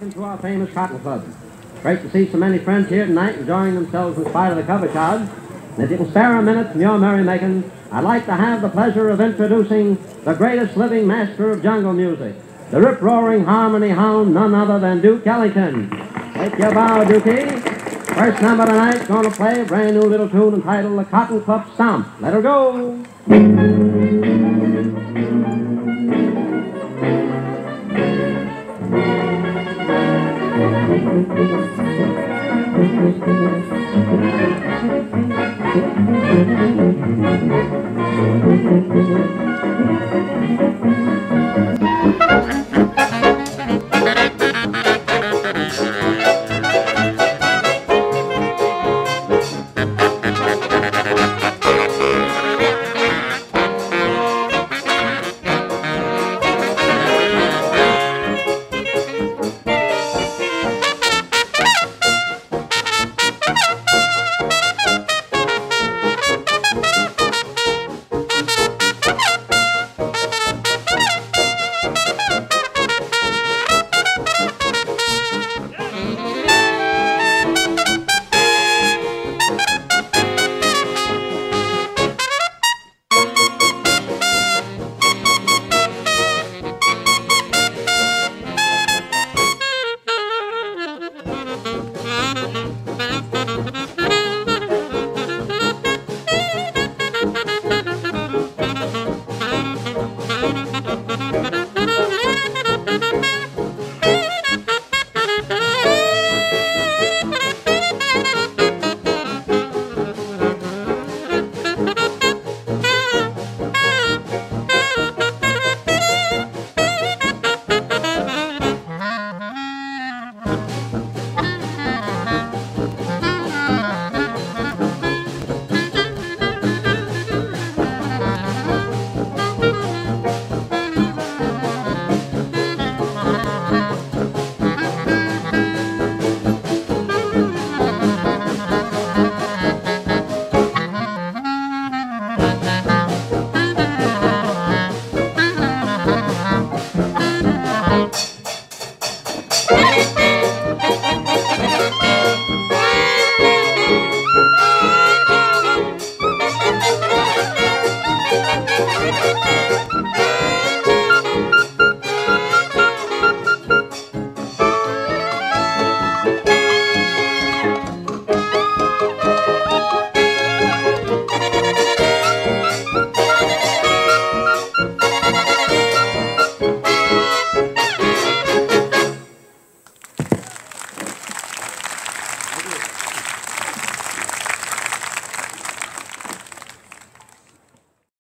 Welcome to our famous Cotton Club. Great to see so many friends here tonight enjoying themselves in spite of the cover charge. And if you can spare a minute from your merrymaking, I'd like to have the pleasure of introducing the greatest living master of jungle music, the rip-roaring harmony hound, none other than Duke Ellington. Take your bow, Dukey. First number tonight's going to play a brand new little tune entitled The Cotton Club Stomp. Let her go. Mm-hmm.